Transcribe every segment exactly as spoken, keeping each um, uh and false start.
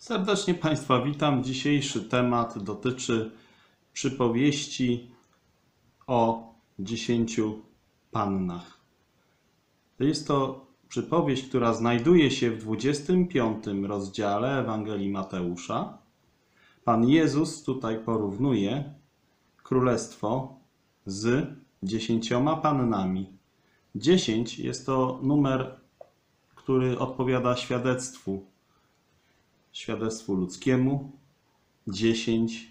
Serdecznie Państwa witam. Dzisiejszy temat dotyczy przypowieści o dziesięciu pannach. Jest to przypowieść, która znajduje się w dwudziestym piątym rozdziale Ewangelii Mateusza. Pan Jezus tutaj porównuje królestwo z dziesięcioma pannami. Dziesięć jest to numer, który odpowiada świadectwu. Świadectwu ludzkiemu, dziesięć,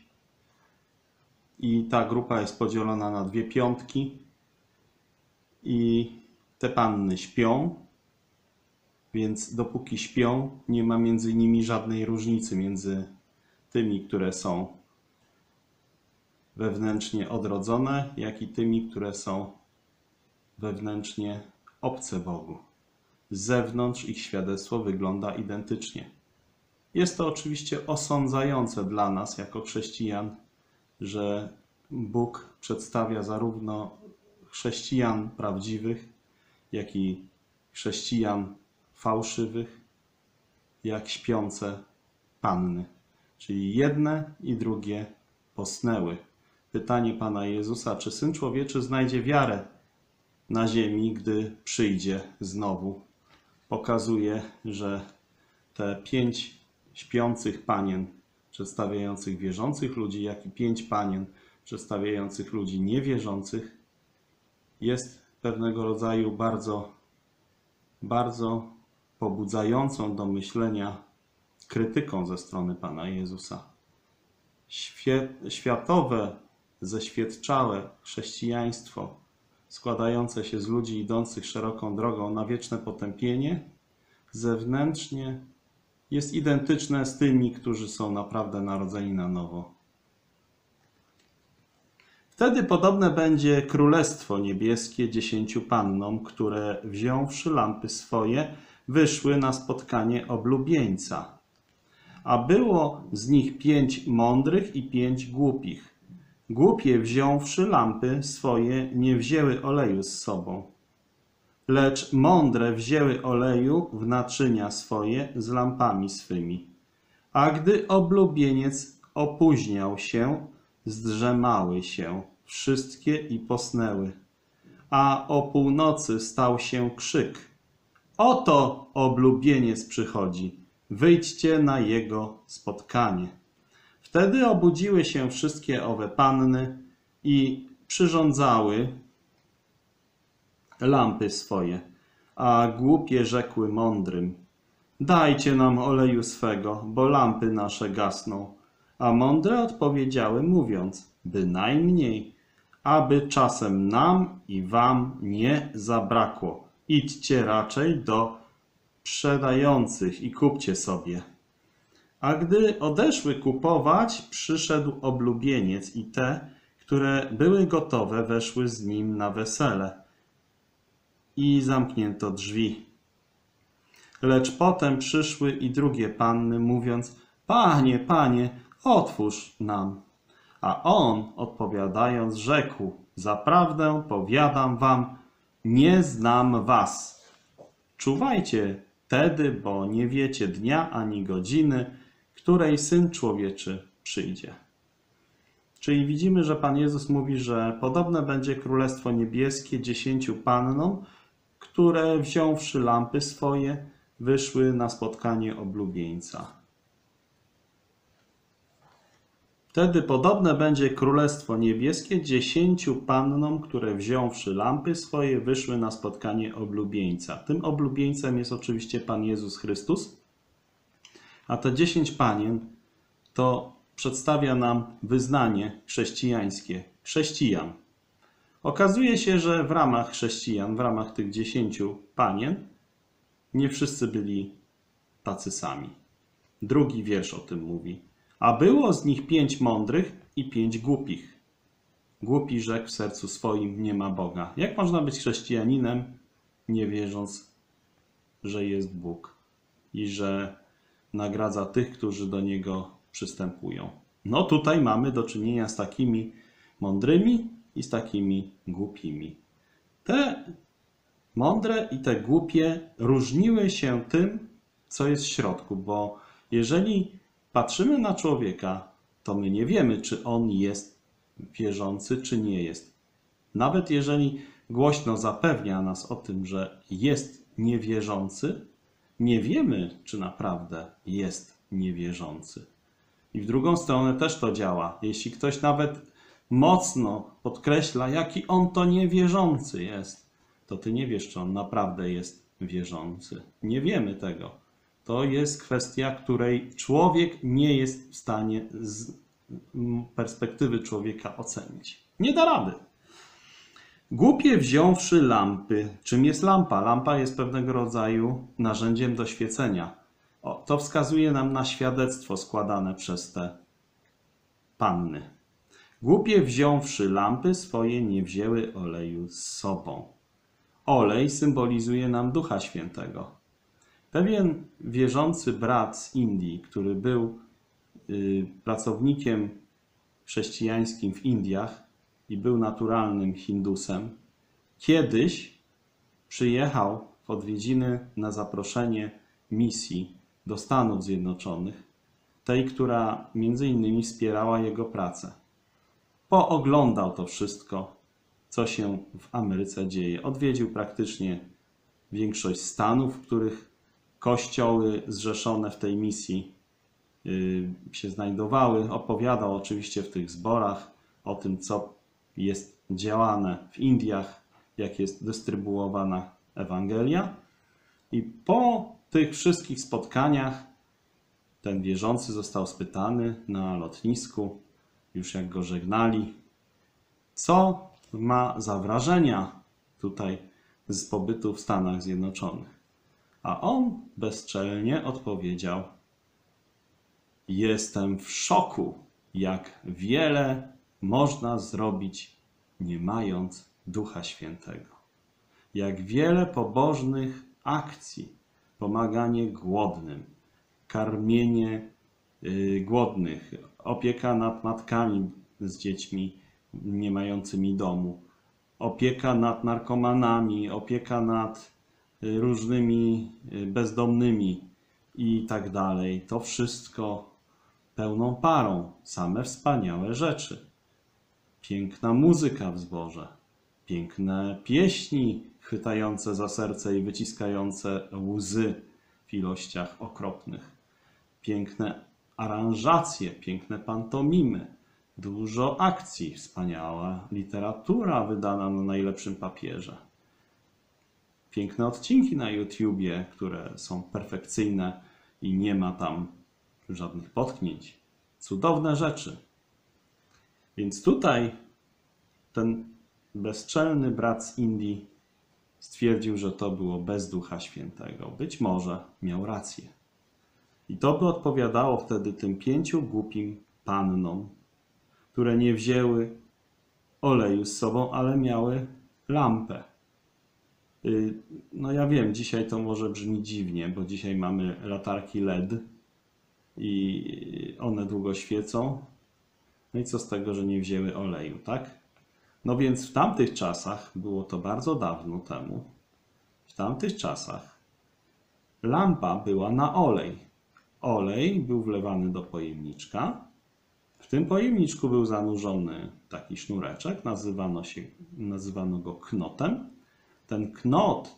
i ta grupa jest podzielona na dwie piątki i te panny śpią, więc dopóki śpią, nie ma między nimi żadnej różnicy między tymi, które są wewnętrznie odrodzone, jak i tymi, które są wewnętrznie obce Bogu. Z zewnątrz ich świadectwo wygląda identycznie. Jest to oczywiście osądzające dla nas jako chrześcijan, że Bóg przedstawia zarówno chrześcijan prawdziwych, jak i chrześcijan fałszywych, jak śpiące panny. Czyli jedne i drugie posnęły. Pytanie Pana Jezusa, czy Syn Człowieczy znajdzie wiarę na ziemi, gdy przyjdzie znowu, pokazuje, że te pięć śpiących panien przedstawiających wierzących ludzi, jak i pięć panien przedstawiających ludzi niewierzących jest pewnego rodzaju bardzo, bardzo pobudzającą do myślenia krytyką ze strony Pana Jezusa. Światowe, zeświadczałe chrześcijaństwo składające się z ludzi idących szeroką drogą na wieczne potępienie zewnętrznie jest identyczne z tymi, którzy są naprawdę narodzeni na nowo. Wtedy podobne będzie Królestwo Niebieskie dziesięciu pannom, które wziąwszy lampy swoje, wyszły na spotkanie oblubieńca. A było z nich pięć mądrych i pięć głupich. Głupie wziąwszy lampy swoje, nie wzięły oleju z sobą. Lecz mądre wzięły oleju w naczynia swoje z lampami swymi. A gdy oblubieniec opóźniał się, zdrzemały się wszystkie i posnęły. A o północy stał się krzyk. Oto oblubieniec przychodzi, wyjdźcie na jego spotkanie. Wtedy obudziły się wszystkie owe panny i przyrządzały lampy swoje, a głupie rzekły mądrym: dajcie nam oleju swego, bo lampy nasze gasną. A mądre odpowiedziały, mówiąc: bynajmniej, aby czasem nam i wam nie zabrakło. Idźcie raczej do sprzedających i kupcie sobie. A gdy odeszły kupować, przyszedł oblubieniec i te, które były gotowe, weszły z nim na wesele. I zamknięto drzwi. Lecz potem przyszły i drugie panny, mówiąc: Panie, Panie, otwórz nam. A on, odpowiadając, rzekł: zaprawdę powiadam wam, nie znam was. Czuwajcie tedy, bo nie wiecie dnia ani godziny, której Syn Człowieczy przyjdzie. Czyli widzimy, że Pan Jezus mówi, że podobne będzie Królestwo Niebieskie dziesięciu pannom, które wziąwszy lampy swoje, wyszły na spotkanie oblubieńca. Wtedy podobne będzie Królestwo Niebieskie dziesięciu pannom, które wziąwszy lampy swoje, wyszły na spotkanie oblubieńca. Tym oblubieńcem jest oczywiście Pan Jezus Chrystus, a te dziesięć panien to przedstawia nam wyznanie chrześcijańskie, chrześcijan. Okazuje się, że w ramach chrześcijan, w ramach tych dziesięciu panien, nie wszyscy byli tacy sami. Drugi wiersz o tym mówi. A było z nich pięć mądrych i pięć głupich. Głupi rzekł w sercu swoim: nie ma Boga. Jak można być chrześcijaninem, nie wierząc, że jest Bóg i że nagradza tych, którzy do Niego przystępują? No tutaj mamy do czynienia z takimi mądrymi i z takimi głupimi. Te mądre i te głupie różniły się tym, co jest w środku, bo jeżeli patrzymy na człowieka, to my nie wiemy, czy on jest wierzący, czy nie jest. Nawet jeżeli głośno zapewnia nas o tym, że jest niewierzący, nie wiemy, czy naprawdę jest niewierzący. I w drugą stronę też to działa. Jeśli ktoś nawet mocno podkreśla, jaki on to niewierzący jest, to ty nie wiesz, czy on naprawdę jest wierzący. Nie wiemy tego. To jest kwestia, której człowiek nie jest w stanie z perspektywy człowieka ocenić. Nie da rady. Głupie wziąwszy lampy. Czym jest lampa? Lampa jest pewnego rodzaju narzędziem do świecenia. O, to wskazuje nam na świadectwo składane przez te panny. Głupie wziąwszy lampy swoje, nie wzięły oleju z sobą. Olej symbolizuje nam Ducha Świętego. Pewien wierzący brat z Indii, który był y, pracownikiem chrześcijańskim w Indiach i był naturalnym Hindusem, kiedyś przyjechał w odwiedziny na zaproszenie misji do Stanów Zjednoczonych, tej, która między innymi wspierała jego pracę. Pooglądał to wszystko, co się w Ameryce dzieje. Odwiedził praktycznie większość stanów, w których kościoły zrzeszone w tej misji yy, się znajdowały. Opowiadał oczywiście w tych zborach o tym, co jest działane w Indiach, jak jest dystrybuowana Ewangelia. I po tych wszystkich spotkaniach ten wierzący został spytany na lotnisku, już jak go żegnali, co ma za wrażenia tutaj z pobytu w Stanach Zjednoczonych. A on bezczelnie odpowiedział: jestem w szoku, jak wiele można zrobić, nie mając Ducha Świętego. Jak wiele pobożnych akcji, pomaganie głodnym, karmienie yy, głodnych, opieka nad matkami z dziećmi nie mającymi domu, opieka nad narkomanami, opieka nad różnymi bezdomnymi i tak dalej. To wszystko pełną parą, same wspaniałe rzeczy. Piękna muzyka w zborze, piękne pieśni chwytające za serce i wyciskające łzy w ilościach okropnych, piękne aranżacje, piękne pantomimy, dużo akcji, wspaniała literatura wydana na najlepszym papierze. Piękne odcinki na YouTubie, które są perfekcyjne i nie ma tam żadnych potknięć. Cudowne rzeczy. Więc tutaj ten bezczelny brat z Indii stwierdził, że to było bez Ducha Świętego. Być może miał rację. I to by odpowiadało wtedy tym pięciu głupim pannom, które nie wzięły oleju z sobą, ale miały lampę. No ja wiem, dzisiaj to może brzmi dziwnie, bo dzisiaj mamy latarki L E D i one długo świecą. No i co z tego, że nie wzięły oleju, tak? No więc w tamtych czasach, było to bardzo dawno temu, w tamtych czasach lampa była na olej. Olej był wlewany do pojemniczka. W tym pojemniczku był zanurzony taki sznureczek, nazywano, się, nazywano go knotem. Ten knot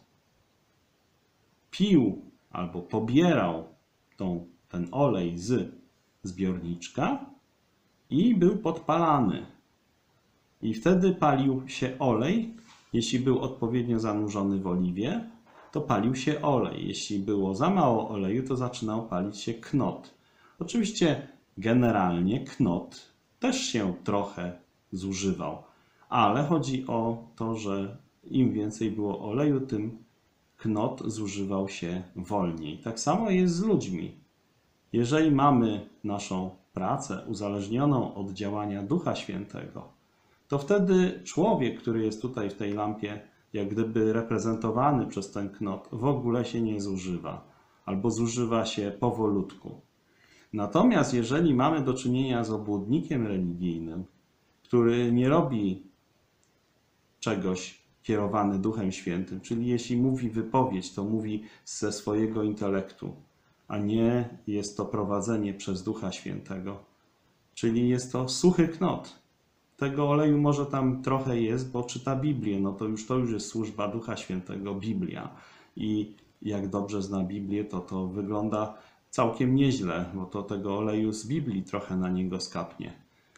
pił albo pobierał tą, ten olej z zbiorniczka i był podpalany. I wtedy palił się olej. Jeśli był odpowiednio zanurzony w oliwie, to palił się olej. Jeśli było za mało oleju, to zaczynał palić się knot. Oczywiście generalnie knot też się trochę zużywał, ale chodzi o to, że im więcej było oleju, tym knot zużywał się wolniej. Tak samo jest z ludźmi. Jeżeli mamy naszą pracę uzależnioną od działania Ducha Świętego, to wtedy człowiek, który jest tutaj w tej lampie, jak gdyby reprezentowany przez ten knot, w ogóle się nie zużywa, albo zużywa się powolutku. Natomiast jeżeli mamy do czynienia z obłudnikiem religijnym, który nie robi czegoś kierowany Duchem Świętym, czyli jeśli mówi wypowiedź, to mówi ze swojego intelektu, a nie jest to prowadzenie przez Ducha Świętego. Czyli jest to suchy knot. Tego oleju może tam trochę jest, bo czyta Biblię, no to już to już jest służba Ducha Świętego, Biblia. I jak dobrze zna Biblię, to to wygląda całkiem nieźle, bo to tego oleju z Biblii trochę na niego skapnie.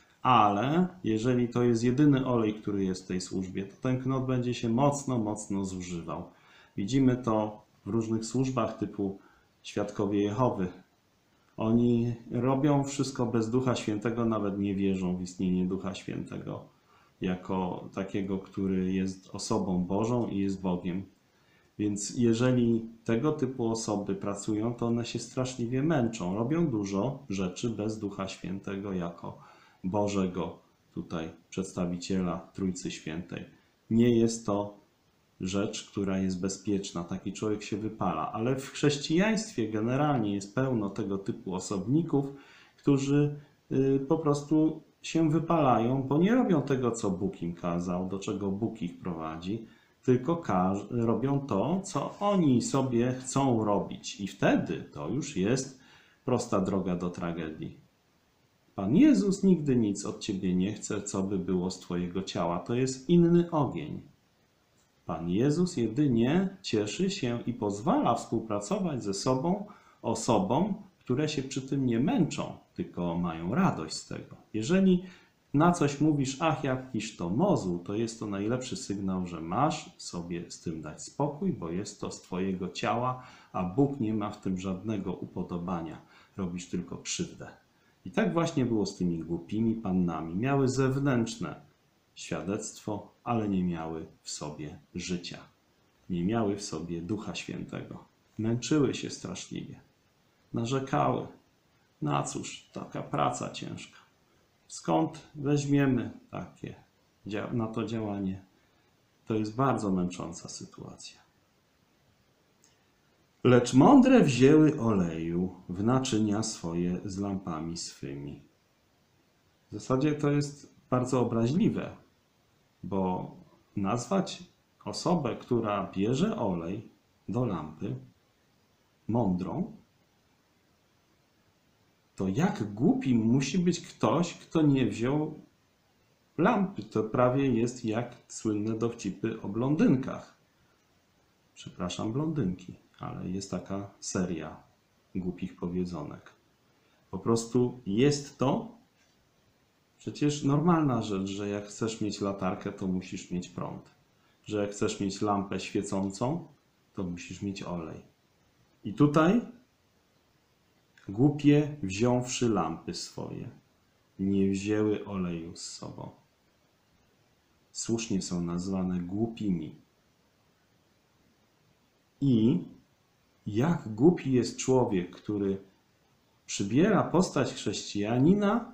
Ale jeżeli to jest jedyny olej, który jest w tej służbie, to ten knot będzie się mocno, mocno zużywał. Widzimy to w różnych służbach typu Świadkowie Jehowy. Oni robią wszystko bez Ducha Świętego, nawet nie wierzą w istnienie Ducha Świętego jako takiego, który jest osobą Bożą i jest Bogiem. Więc jeżeli tego typu osoby pracują, to one się straszliwie męczą. Robią dużo rzeczy bez Ducha Świętego jako Bożego tutaj przedstawiciela Trójcy Świętej. Nie jest to rzecz, która jest bezpieczna. Taki człowiek się wypala. Ale w chrześcijaństwie generalnie jest pełno tego typu osobników, którzy po prostu się wypalają, bo nie robią tego, co Bóg im kazał, do czego Bóg ich prowadzi, tylko robią to, co oni sobie chcą robić. I wtedy to już jest prosta droga do tragedii. Pan Jezus nigdy nic od ciebie nie chce, co by było z twojego ciała. To jest inny ogień. Pan Jezus jedynie cieszy się i pozwala współpracować ze sobą osobom, które się przy tym nie męczą, tylko mają radość z tego. Jeżeli na coś mówisz, ach, jakiś to mozuł, to jest to najlepszy sygnał, że masz sobie z tym dać spokój, bo jest to z twojego ciała, a Bóg nie ma w tym żadnego upodobania. Robisz tylko krzywdę. I tak właśnie było z tymi głupimi pannami. Miały zewnętrzne świadectwo, ale nie miały w sobie życia. Nie miały w sobie Ducha Świętego. Męczyły się straszliwie. Narzekały. Na cóż, taka praca ciężka. Skąd weźmiemy takie na to działanie? To jest bardzo męcząca sytuacja. Lecz mądre wzięły oleju w naczynia swoje z lampami swymi. W zasadzie to jest bardzo obraźliwe, bo nazwać osobę, która bierze olej do lampy, mądrą, to jak głupi musi być ktoś, kto nie wziął lampy. To prawie jest jak słynne dowcipy o blondynkach. Przepraszam, blondynki, ale jest taka seria głupich powiedzonek. Po prostu jest to przecież normalna rzecz, że jak chcesz mieć latarkę, to musisz mieć prąd. Że jak chcesz mieć lampę świecącą, to musisz mieć olej. I tutaj głupie, wziąwszy lampy swoje, nie wzięły oleju z sobą. Słusznie są nazwane głupimi. I jak głupi jest człowiek, który przybiera postać chrześcijanina,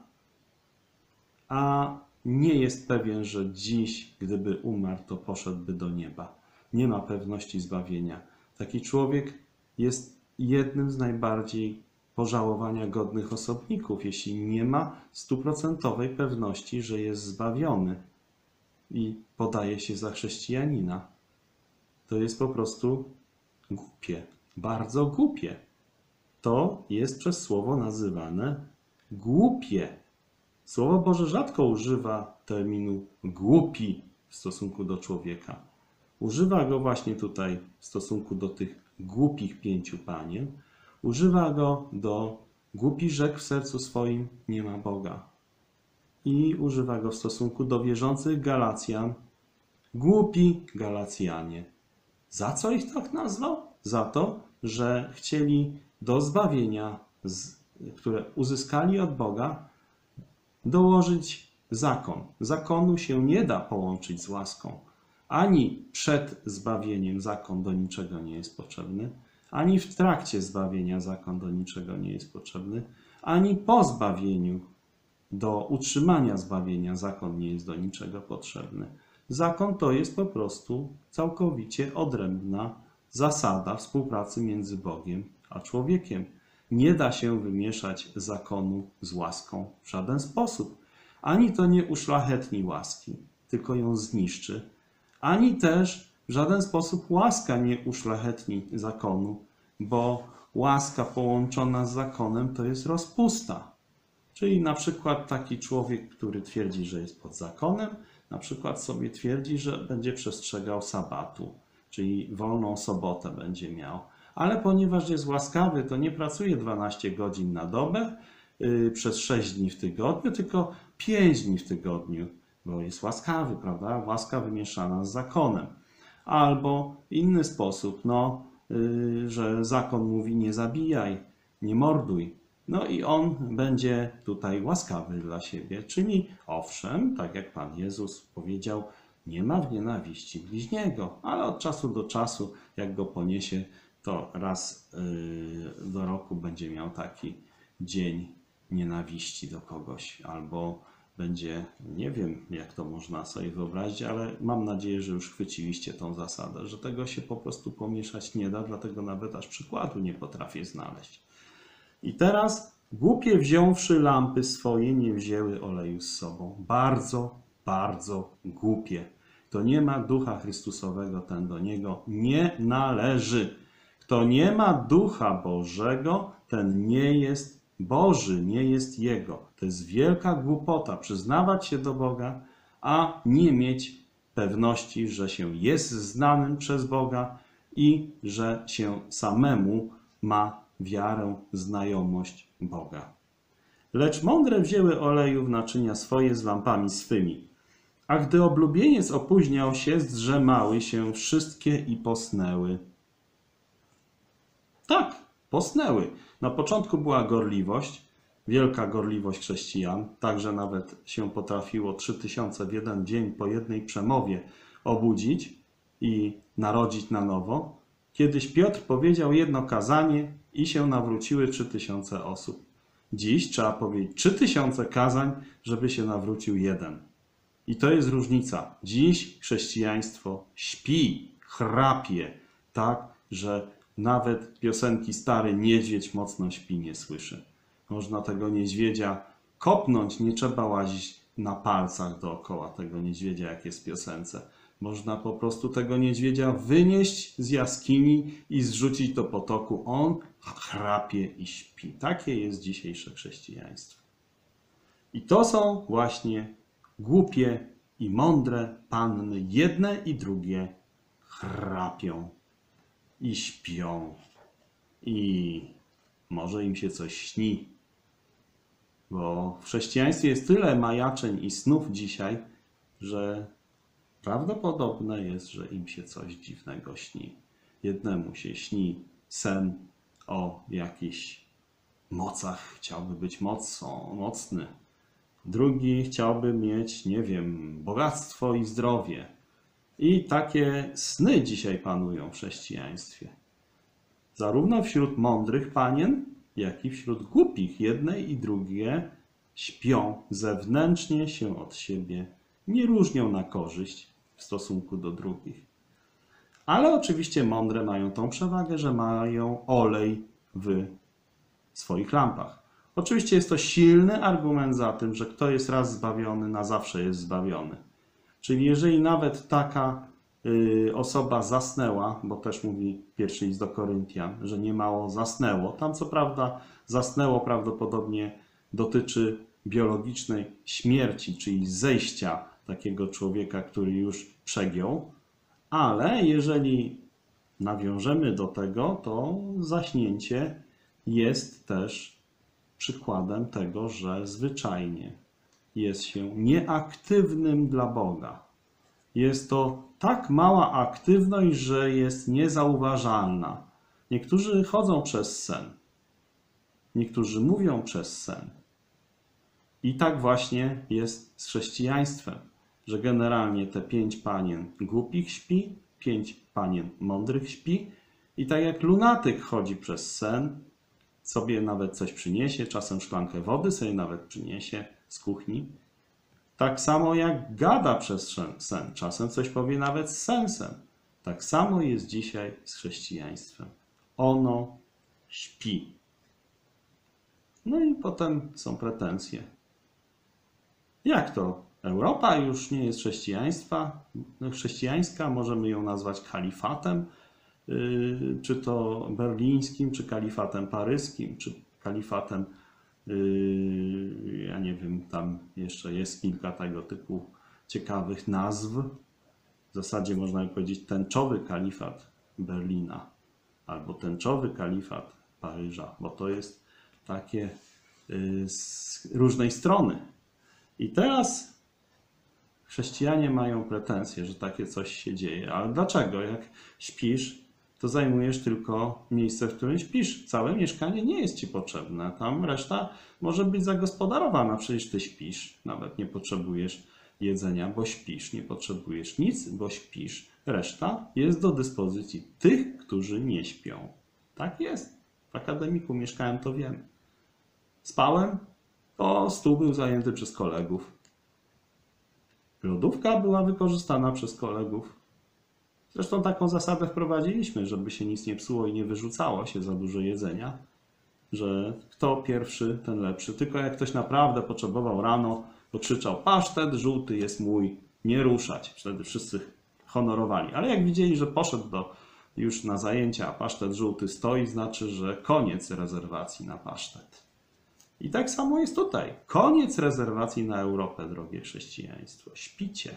a nie jest pewien, że dziś, gdyby umarł, to poszedłby do nieba. Nie ma pewności zbawienia. Taki człowiek jest jednym z najbardziej pożałowania godnych osobników, jeśli nie ma stuprocentowej pewności, że jest zbawiony i podaje się za chrześcijanina. To jest po prostu głupie, bardzo głupie. To jest przez słowo nazywane głupie. Słowo Boże rzadko używa terminu głupi w stosunku do człowieka. Używa go właśnie tutaj w stosunku do tych głupich pięciu panien. Używa go do głupi rzekł w sercu swoim, nie ma Boga. I używa go w stosunku do wierzących Galacjan. Głupi Galacjanie. Za co ich tak nazwał? Za to, że chcieli do zbawienia, które uzyskali od Boga, dołożyć zakon. Zakonu się nie da połączyć z łaską. Ani przed zbawieniem zakon do niczego nie jest potrzebny, ani w trakcie zbawienia zakon do niczego nie jest potrzebny, ani po zbawieniu do utrzymania zbawienia zakon nie jest do niczego potrzebny. Zakon to jest po prostu całkowicie odrębna zasada współpracy między Bogiem a człowiekiem. Nie da się wymieszać zakonu z łaską w żaden sposób. Ani to nie uszlachetni łaski, tylko ją zniszczy, ani też w żaden sposób łaska nie uszlachetni zakonu, bo łaska połączona z zakonem to jest rozpusta. Czyli na przykład taki człowiek, który twierdzi, że jest pod zakonem, na przykład sobie twierdzi, że będzie przestrzegał sabatu, czyli wolną sobotę będzie miał. Ale ponieważ jest łaskawy, to nie pracuje dwanaście godzin na dobę yy, przez sześć dni w tygodniu, tylko pięć dni w tygodniu, bo jest łaskawy, prawda? Łaska wymieszana z zakonem. Albo inny sposób, no, yy, że zakon mówi nie zabijaj, nie morduj. No i on będzie tutaj łaskawy dla siebie, czyli owszem, tak jak Pan Jezus powiedział, nie ma w nienawiści bliźniego, ale od czasu do czasu, jak go poniesie, to raz yy, do roku będzie miał taki dzień nienawiści do kogoś, albo będzie, nie wiem jak to można sobie wyobrazić, ale mam nadzieję, że już chwyciliście tą zasadę, że tego się po prostu pomieszać nie da, dlatego nawet aż przykładu nie potrafię znaleźć. I teraz głupie wziąwszy lampy swoje, nie wzięły oleju z sobą. Bardzo, bardzo głupie. Kto nie ma Ducha Chrystusowego, ten do niego nie należy. Kto nie ma Ducha Bożego, ten nie jest Boży, nie jest Jego. To jest wielka głupota przyznawać się do Boga, a nie mieć pewności, że się jest znanym przez Boga i że się samemu ma wiarę, znajomość Boga. Lecz mądre wzięły oleju w naczynia swoje z lampami swymi. A gdy oblubieniec opóźniał się, zdrzemały się wszystkie i posnęły. Tak, posnęły. Na początku była gorliwość, wielka gorliwość chrześcijan, tak że nawet się potrafiło trzy tysiące w jeden dzień po jednej przemowie obudzić i narodzić na nowo. Kiedyś Piotr powiedział jedno kazanie i się nawróciły trzy tysiące osób. Dziś trzeba powiedzieć trzy tysiące kazań, żeby się nawrócił jeden. I to jest różnica. Dziś chrześcijaństwo śpi, chrapie, tak, że nawet piosenki Stary Niedźwiedź mocno śpi nie słyszy. Można tego niedźwiedzia kopnąć, nie trzeba łazić na palcach dookoła tego niedźwiedzia, jak jest w piosence. Można po prostu tego niedźwiedzia wynieść z jaskini i zrzucić do potoku. On chrapie i śpi. Takie jest dzisiejsze chrześcijaństwo. I to są właśnie głupie i mądre panny. Jedne i drugie chrapią i śpią. I może im się coś śni. Bo w chrześcijaństwie jest tyle majaczeń i snów dzisiaj, że prawdopodobne jest, że im się coś dziwnego śni. Jednemu się śni sen o jakichś mocach, chciałby być mocą, mocny. Drugi chciałby mieć, nie wiem, bogactwo i zdrowie. I takie sny dzisiaj panują w chrześcijaństwie. Zarówno wśród mądrych panien, jak i wśród głupich. Jedne i drugie śpią, zewnętrznie się od siebie nie różnią na korzyść w stosunku do drugich. Ale oczywiście mądre mają tą przewagę, że mają olej w swoich lampach. Oczywiście jest to silny argument za tym, że kto jest raz zbawiony, na zawsze jest zbawiony. Czyli jeżeli nawet taka y, osoba zasnęła, bo też mówi pierwszy list do Koryntian, że niemało zasnęło, tam co prawda zasnęło prawdopodobnie dotyczy biologicznej śmierci, czyli zejścia takiego człowieka, który już przegiął, ale jeżeli nawiążemy do tego, to zaśnięcie jest też przykładem tego, że zwyczajnie jest się nieaktywnym dla Boga. Jest to tak mała aktywność, że jest niezauważalna. Niektórzy chodzą przez sen. Niektórzy mówią przez sen. I tak właśnie jest z chrześcijaństwem, że generalnie te pięć panien głupich śpi, pięć panien mądrych śpi i tak jak lunatyk chodzi przez sen, sobie nawet coś przyniesie, czasem szklankę wody sobie nawet przyniesie z kuchni, tak samo jak gada przez sen, czasem coś powie nawet z sensem. Tak samo jest dzisiaj z chrześcijaństwem. Ono śpi. No i potem są pretensje. Jak to? Europa już nie jest chrześcijaństwa, chrześcijańska, możemy ją nazwać kalifatem. czy to berlińskim, czy kalifatem paryskim, czy kalifatem, ja nie wiem, tam jeszcze jest kilka tego typu ciekawych nazw. W zasadzie można by powiedzieć tęczowy kalifat Berlina albo tęczowy kalifat Paryża, bo to jest takie z różnej strony. I teraz chrześcijanie mają pretensje, że takie coś się dzieje. Ale dlaczego? Jak śpisz, to zajmujesz tylko miejsce, w którym śpisz. Całe mieszkanie nie jest ci potrzebne. Tam reszta może być zagospodarowana. Przecież ty śpisz. Nawet nie potrzebujesz jedzenia, bo śpisz. Nie potrzebujesz nic, bo śpisz. Reszta jest do dyspozycji tych, którzy nie śpią. Tak jest. W akademiku mieszkałem, to wiem. Spałem, to stół był zajęty przez kolegów. Lodówka była wykorzystana przez kolegów. Zresztą taką zasadę wprowadziliśmy, żeby się nic nie psuło i nie wyrzucało się za dużo jedzenia, że kto pierwszy, ten lepszy. Tylko jak ktoś naprawdę potrzebował rano, to krzyczał: pasztet żółty jest mój, nie ruszać. Wtedy wszyscy honorowali. Ale jak widzieli, że poszedł do, już na zajęcia, a pasztet żółty stoi, znaczy, że koniec rezerwacji na pasztet. I tak samo jest tutaj. Koniec rezerwacji na Europę, drogie chrześcijaństwo. Śpicie.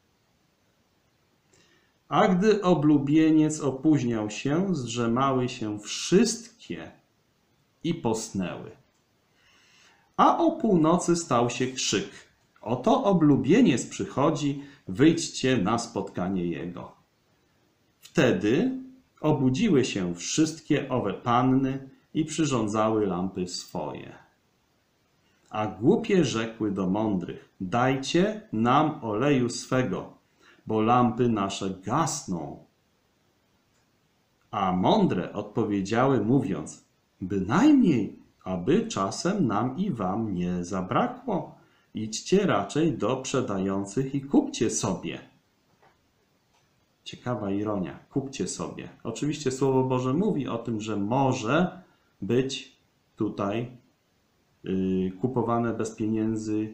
A gdy oblubieniec opóźniał się, zdrzemały się wszystkie i posnęły. A o północy stał się krzyk: oto oblubieniec przychodzi, wyjdźcie na spotkanie jego. Wtedy obudziły się wszystkie owe panny i przyrządzały lampy swoje. A głupie rzekły do mądrych: dajcie nam oleju swego, bo lampy nasze gasną. A mądre odpowiedziały, mówiąc: bynajmniej, aby czasem nam i wam nie zabrakło. Idźcie raczej do sprzedających i kupcie sobie. Ciekawa ironia. Kupcie sobie. Oczywiście Słowo Boże mówi o tym, że może być tutaj yy, kupowane bez pieniędzy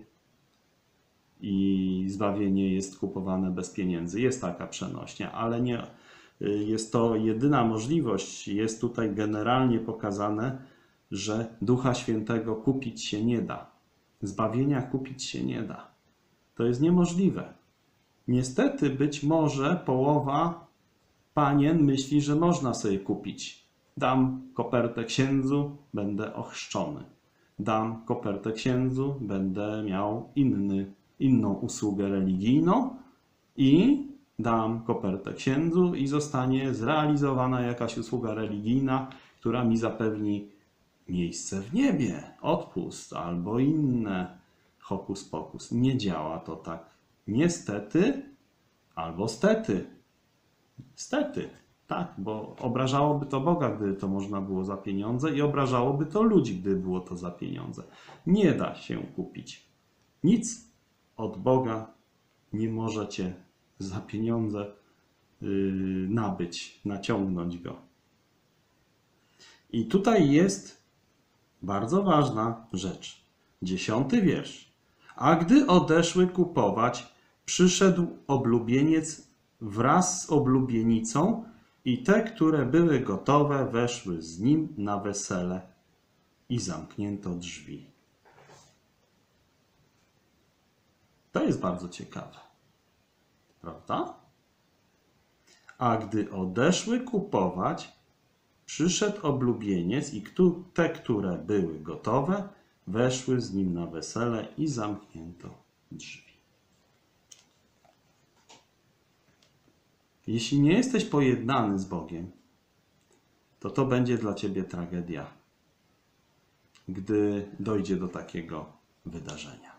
i zbawienie jest kupowane bez pieniędzy. Jest taka przenośnia, ale nie jest to jedyna możliwość. Jest tutaj generalnie pokazane, że Ducha Świętego kupić się nie da. Zbawienia kupić się nie da. To jest niemożliwe. Niestety być może połowa panien myśli, że można sobie kupić. Dam kopertę księdzu, będę ochrzczony. Dam kopertę księdzu, będę miał inny inną usługę religijną i dam kopertę księdzu i zostanie zrealizowana jakaś usługa religijna, która mi zapewni miejsce w niebie, odpust albo inne hokus pokus. Nie działa to tak. Niestety albo stety. Stety, tak, bo obrażałoby to Boga, gdyby to można było za pieniądze i obrażałoby to ludzi, gdyby było to za pieniądze. Nie da się kupić. Nic od Boga nie możecie za pieniądze yy, nabyć, naciągnąć go. I tutaj jest bardzo ważna rzecz. Dziesiąty wiersz. A gdy odeszły kupować, przyszedł oblubieniec wraz z oblubienicą i te, które były gotowe, weszły z nim na wesele i zamknięto drzwi. To jest bardzo ciekawe, prawda? A gdy odeszły kupować, przyszedł oblubieniec i te, które były gotowe, weszły z nim na wesele i zamknięto drzwi. Jeśli nie jesteś pojednany z Bogiem, to to będzie dla ciebie tragedia, gdy dojdzie do takiego wydarzenia.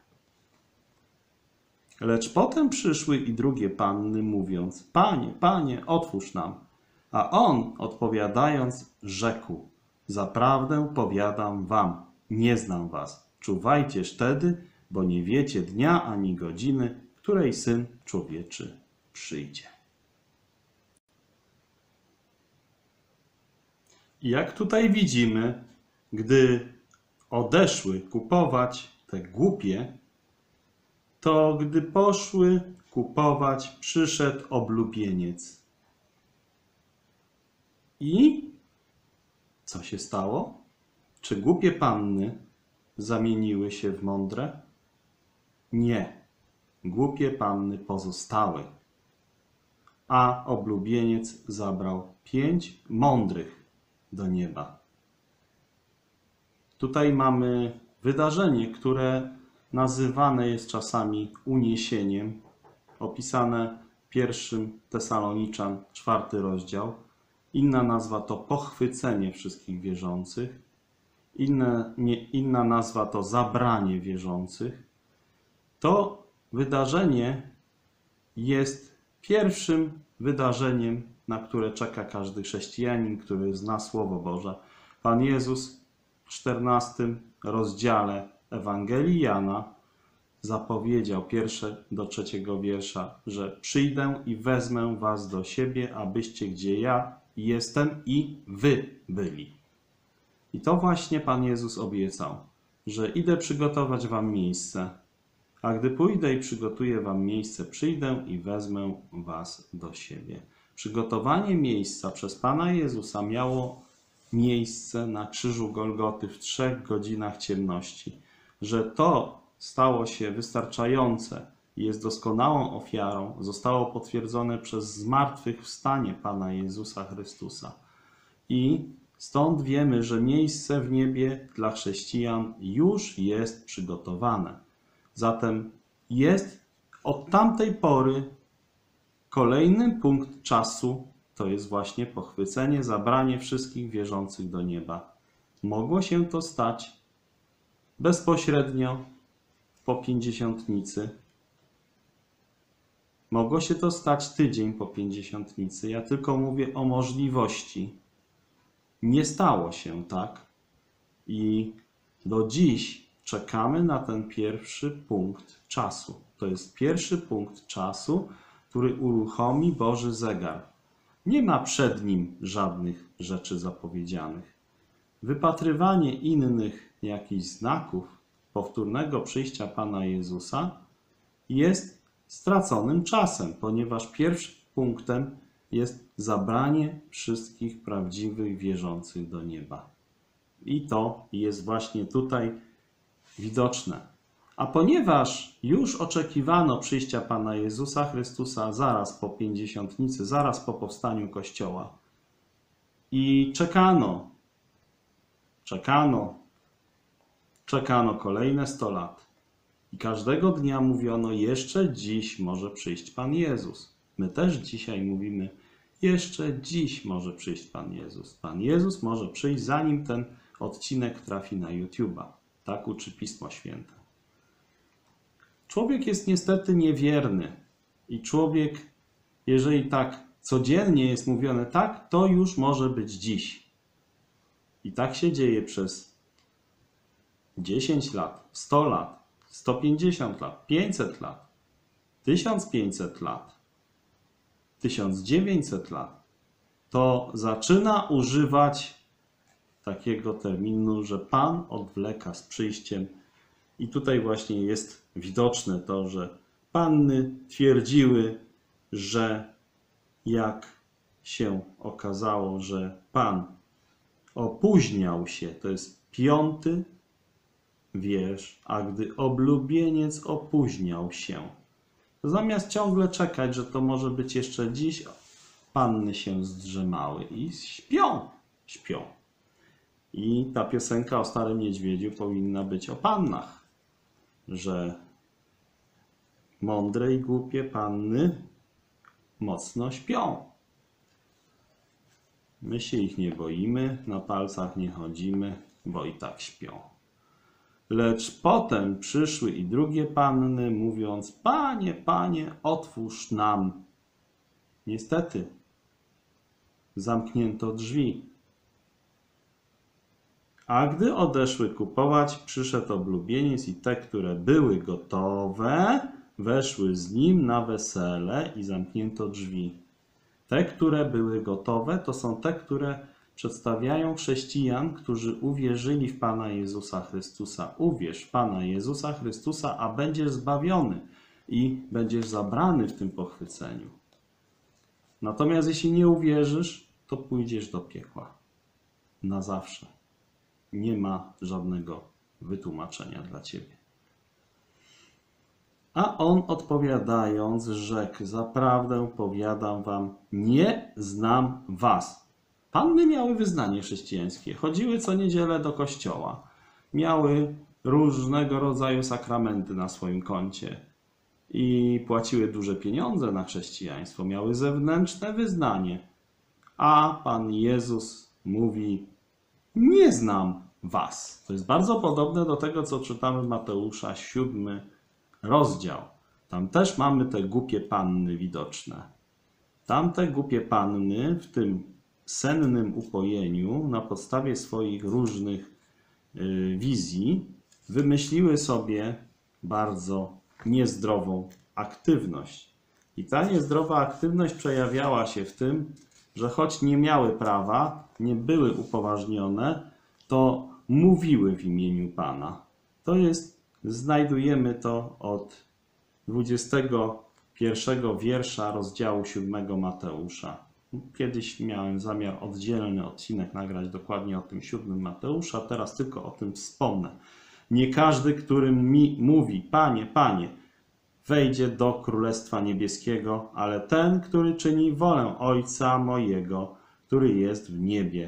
Lecz potem przyszły i drugie panny, mówiąc: Panie, Panie, otwórz nam. A on, odpowiadając, rzekł: Zaprawdę powiadam wam, nie znam was. Czuwajcież wtedy, bo nie wiecie dnia ani godziny, której Syn Człowieczy przyjdzie. I jak tutaj widzimy, gdy odeszły kupować te głupie, to gdy poszły kupować, przyszedł oblubieniec. I co się stało? Czy głupie panny zamieniły się w mądre? Nie. Głupie panny pozostały. A oblubieniec zabrał pięć mądrych do nieba. Tutaj mamy wydarzenie, które nazywane jest czasami uniesieniem, opisane w pierwszym Tesaloniczan, czwarty rozdział. Inna nazwa to pochwycenie wszystkich wierzących. Inne, nie, inna nazwa to zabranie wierzących. To wydarzenie jest pierwszym wydarzeniem, na które czeka każdy chrześcijanin, który zna Słowo Boże. Pan Jezus w czternastym rozdziale Ewangelii Jana zapowiedział pierwsze do trzeciego wiersza, że przyjdę i wezmę was do siebie, abyście gdzie ja jestem i wy byli. I to właśnie Pan Jezus obiecał, że idę przygotować wam miejsce, a gdy pójdę i przygotuję wam miejsce, przyjdę i wezmę was do siebie. Przygotowanie miejsca przez Pana Jezusa miało miejsce na krzyżu Golgoty w trzech godzinach ciemności. Że to stało się wystarczające i jest doskonałą ofiarą, zostało potwierdzone przez zmartwychwstanie Pana Jezusa Chrystusa. I stąd wiemy, że miejsce w niebie dla chrześcijan już jest przygotowane. Zatem jest od tamtej pory kolejny punkt czasu, to jest właśnie pochwycenie, zabranie wszystkich wierzących do nieba. Mogło się to stać bezpośrednio po pięćdziesiątnicy. Mogło się to stać tydzień po pięćdziesiątnicy. Ja tylko mówię o możliwości. Nie stało się tak. I do dziś czekamy na ten pierwszy punkt czasu. To jest pierwszy punkt czasu, który uruchomi Boży zegar. Nie ma przed nim żadnych rzeczy zapowiedzianych. Wypatrywanie innych jakichś znaków powtórnego przyjścia Pana Jezusa jest straconym czasem, ponieważ pierwszym punktem jest zabranie wszystkich prawdziwych wierzących do nieba. I to jest właśnie tutaj widoczne. A ponieważ już oczekiwano przyjścia Pana Jezusa Chrystusa zaraz po pięćdziesiątnicy, zaraz po powstaniu Kościoła i czekano, czekano, czekano kolejne sto lat i każdego dnia mówiono, jeszcze dziś może przyjść Pan Jezus. My też dzisiaj mówimy, jeszcze dziś może przyjść Pan Jezus. Pan Jezus może przyjść, zanim ten odcinek trafi na YouTube'a. Tak uczy Pismo Święte. Człowiek jest niestety niewierny i człowiek, jeżeli tak codziennie jest mówione tak, to już może być dziś. I tak się dzieje przez dziesięć lat, sto lat, sto pięćdziesiąt lat, pięćset lat, tysiąc pięćset lat, tysiąc dziewięćset lat. To zaczyna używać takiego terminu, że Pan odwleka z przyjściem. I tutaj właśnie jest widoczne to, że panny twierdziły, że jak się okazało, że Pan opóźniał się, to jest piąty wiersz, a gdy oblubieniec opóźniał się, to zamiast ciągle czekać, że to może być jeszcze dziś, panny się zdrzemały i śpią, śpią. I ta piosenka o Starym Niedźwiedziu powinna być o pannach, że mądre i głupie panny mocno śpią. My się ich nie boimy, na palcach nie chodzimy, bo i tak śpią. Lecz potem przyszły i drugie panny, mówiąc, Panie, Panie, otwórz nam. Niestety, zamknięto drzwi. A gdy odeszły kupować, przyszedł oblubieniec i te, które były gotowe, weszły z nim na wesele i zamknięto drzwi. Te, które były gotowe, to są te, które przedstawiają chrześcijan, którzy uwierzyli w Pana Jezusa Chrystusa. Uwierz w Pana Jezusa Chrystusa, a będziesz zbawiony i będziesz zabrany w tym pochwyceniu. Natomiast jeśli nie uwierzysz, to to pójdziesz do piekła. Na zawsze. Nie ma żadnego wytłumaczenia dla ciebie. A on odpowiadając rzekł, zaprawdę powiadam wam, nie znam was. Panny miały wyznanie chrześcijańskie, chodziły co niedzielę do kościoła, miały różnego rodzaju sakramenty na swoim koncie i płaciły duże pieniądze na chrześcijaństwo, miały zewnętrzne wyznanie. A Pan Jezus mówi, nie znam was. To jest bardzo podobne do tego, co czytamy w Mateusza, siódmy rozdział. Tam też mamy te głupie panny widoczne. Tamte głupie panny w tym sennym upojeniu na podstawie swoich różnych y, wizji wymyśliły sobie bardzo niezdrową aktywność. I ta niezdrowa aktywność przejawiała się w tym, że choć nie miały prawa, nie były upoważnione, to mówiły w imieniu Pana. To jest, znajdujemy to od dwudziestego pierwszego wiersza rozdziału siódmego Mateusza. Kiedyś miałem zamiar oddzielny odcinek nagrać dokładnie o tym siódmym Mateusza, teraz tylko o tym wspomnę. Nie każdy, który mi mówi, Panie, Panie, wejdzie do Królestwa Niebieskiego, ale ten, który czyni wolę Ojca mojego, który jest w niebie.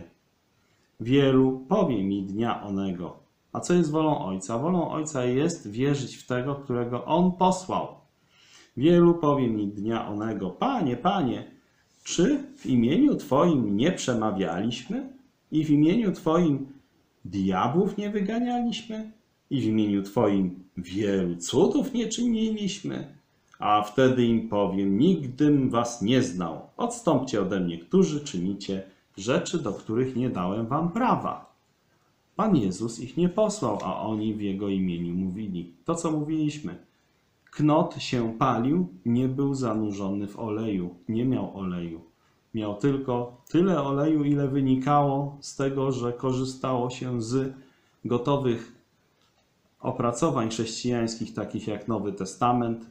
Wielu powie mi dnia onego. A co jest wolą Ojca? Wolą Ojca jest wierzyć w tego, którego On posłał. Wielu powie mi dnia onego, Panie, Panie, czy w imieniu Twoim nie przemawialiśmy i w imieniu Twoim diabłów nie wyganialiśmy i w imieniu Twoim wielu cudów nie czyniliśmy? A wtedy im powiem, nigdym was nie znał. Odstąpcie ode mnie, którzy czynicie rzeczy, do których nie dałem wam prawa. Pan Jezus ich nie posłał, a oni w Jego imieniu mówili. To, co mówiliśmy. Knot się palił, nie był zanurzony w oleju, nie miał oleju. Miał tylko tyle oleju, ile wynikało z tego, że korzystało się z gotowych opracowań chrześcijańskich, takich jak Nowy Testament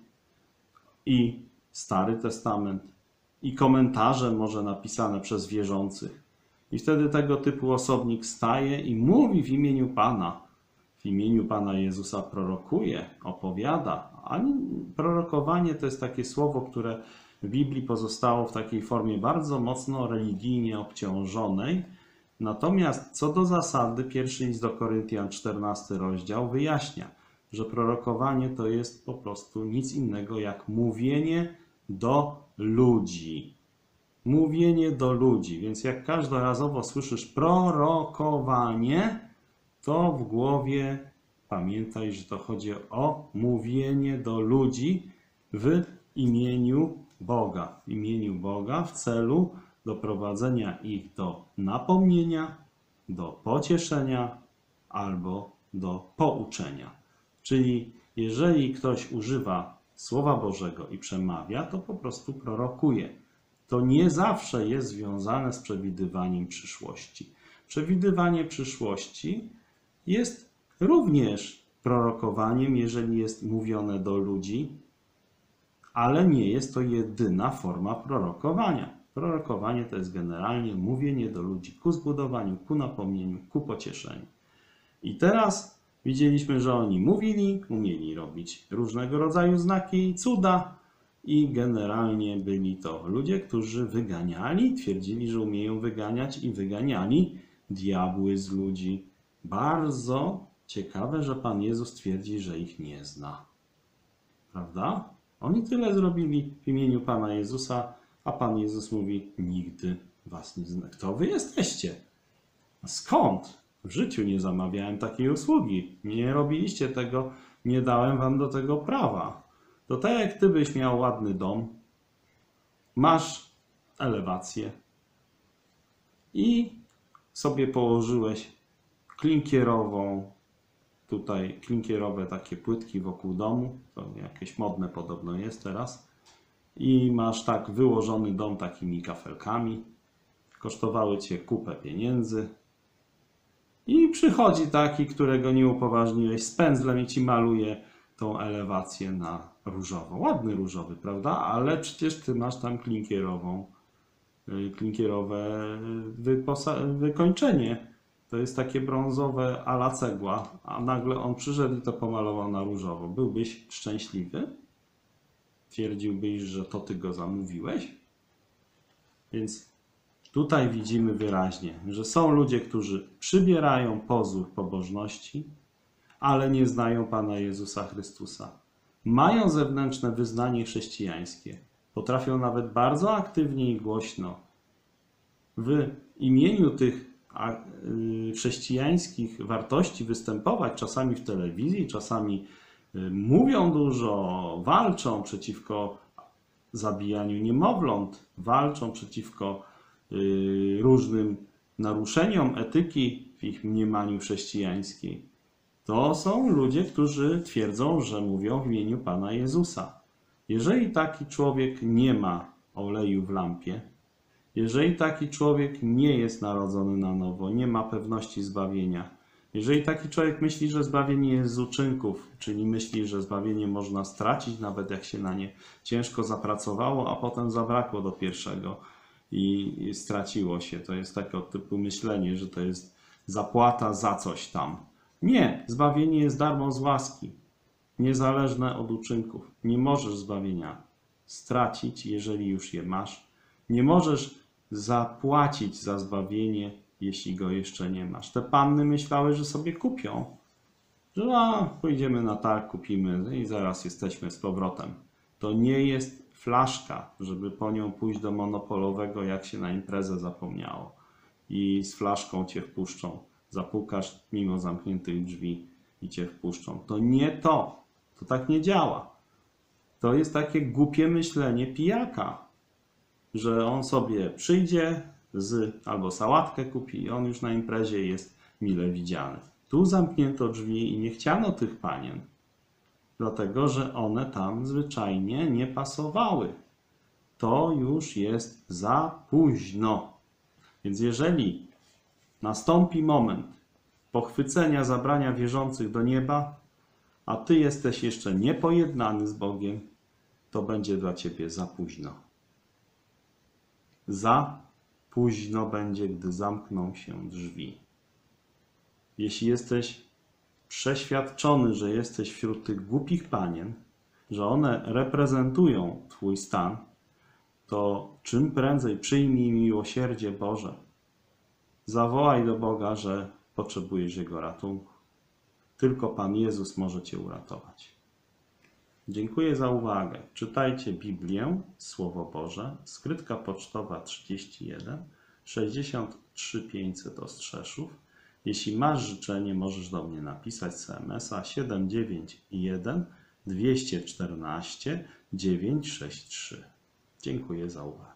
i Stary Testament i komentarze może napisane przez wierzących. I wtedy tego typu osobnik staje i mówi w imieniu Pana, w imieniu Pana Jezusa prorokuje, opowiada. A prorokowanie to jest takie słowo, które w Biblii pozostało w takiej formie bardzo mocno religijnie obciążonej. Natomiast co do zasady, pierwszy list do Koryntian, czternasty rozdział wyjaśnia, że prorokowanie to jest po prostu nic innego jak mówienie do ludzi. Mówienie do ludzi. Więc jak każdorazowo słyszysz prorokowanie, to w głowie pamiętaj, że to chodzi o mówienie do ludzi w imieniu Boga. W imieniu Boga w celu doprowadzenia ich do napomnienia, do pocieszenia albo do pouczenia. Czyli jeżeli ktoś używa Słowa Bożego i przemawia, to po prostu prorokuje. To nie zawsze jest związane z przewidywaniem przyszłości. Przewidywanie przyszłości jest również prorokowaniem, jeżeli jest mówione do ludzi, ale nie jest to jedyna forma prorokowania. Prorokowanie to jest generalnie mówienie do ludzi ku zbudowaniu, ku napomnieniu, ku pocieszeniu. I teraz widzieliśmy, że oni mówili, umieli robić różnego rodzaju znaki i cuda i generalnie byli to ludzie, którzy wyganiali, twierdzili, że umieją wyganiać i wyganiali diabły z ludzi. Bardzo ciekawe, że Pan Jezus twierdzi, że ich nie zna. Prawda? Oni tyle zrobili w imieniu Pana Jezusa, a Pan Jezus mówi, nigdy was nie zna. Kto wy jesteście? Skąd? W życiu nie zamawiałem takiej usługi. Nie robiliście tego, nie dałem wam do tego prawa. To tak jak ty byś miał ładny dom, masz elewację i sobie położyłeś klinkierową, tutaj klinkierowe takie płytki wokół domu, to jakieś modne podobno jest teraz, i masz tak wyłożony dom takimi kafelkami, kosztowały cię kupę pieniędzy i przychodzi taki, którego nie upoważniłeś, z pędzlem i ci maluje tą elewację na różowo. Ładny różowy, prawda? Ale przecież ty masz tam klinkierową klinkierowe wykończenie. To jest takie brązowe a la cegła, a nagle on przyszedł i to pomalował na różowo. Byłbyś szczęśliwy? Twierdziłbyś, że to ty go zamówiłeś? Więc tutaj widzimy wyraźnie, że są ludzie, którzy przybierają pozór pobożności, ale nie znają Pana Jezusa Chrystusa. Mają zewnętrzne wyznanie chrześcijańskie. Potrafią nawet bardzo aktywnie i głośno w imieniu tych chrześcijańskich wartości występować, czasami w telewizji, czasami mówią dużo, walczą przeciwko zabijaniu niemowląt, walczą przeciwko różnym naruszeniom etyki w ich mniemaniu chrześcijańskiej. To są ludzie, którzy twierdzą, że mówią w imieniu Pana Jezusa. Jeżeli taki człowiek nie ma oleju w lampie, jeżeli taki człowiek nie jest narodzony na nowo, nie ma pewności zbawienia, jeżeli taki człowiek myśli, że zbawienie jest z uczynków, czyli myśli, że zbawienie można stracić, nawet jak się na nie ciężko zapracowało, a potem zabrakło do pierwszego i straciło się. To jest takie typu myślenie, że to jest zapłata za coś tam. Nie, zbawienie jest darmo z łaski, niezależne od uczynków. Nie możesz zbawienia stracić, jeżeli już je masz. Nie możesz zapłacić za zbawienie, jeśli go jeszcze nie masz. Te panny myślały, że sobie kupią, że a, pójdziemy na targ, kupimy i zaraz jesteśmy z powrotem. To nie jest flaszka, żeby po nią pójść do monopolowego, jak się na imprezę zapomniało i z flaszką cię wpuszczą. Zapukasz mimo zamkniętych drzwi i cię wpuszczą. To nie to. To tak nie działa. To jest takie głupie myślenie pijaka, że on sobie przyjdzie z, albo sałatkę kupi i on już na imprezie jest mile widziany. Tu zamknięto drzwi i nie chciano tych panien, dlatego że one tam zwyczajnie nie pasowały. To już jest za późno. Więc jeżeli nastąpi moment pochwycenia zabrania wierzących do nieba, a ty jesteś jeszcze niepojednany z Bogiem, to będzie dla ciebie za późno. Za późno będzie, gdy zamkną się drzwi. Jeśli jesteś przeświadczony, że jesteś wśród tych głupich panien, że one reprezentują twój stan, to czym prędzej przyjmij miłosierdzie Boże. Zawołaj do Boga, że potrzebujesz Jego ratunku. Tylko Pan Jezus może cię uratować. Dziękuję za uwagę. Czytajcie Biblię, Słowo Boże, skrytka pocztowa trzydzieści jeden sześćdziesiąt trzy pięćset Ostrzeszów. Jeśli masz życzenie, możesz do mnie napisać z S M S a siedem dziewięć jeden dwieście czternaście dziewięćset sześćdziesiąt trzy. Dziękuję za uwagę.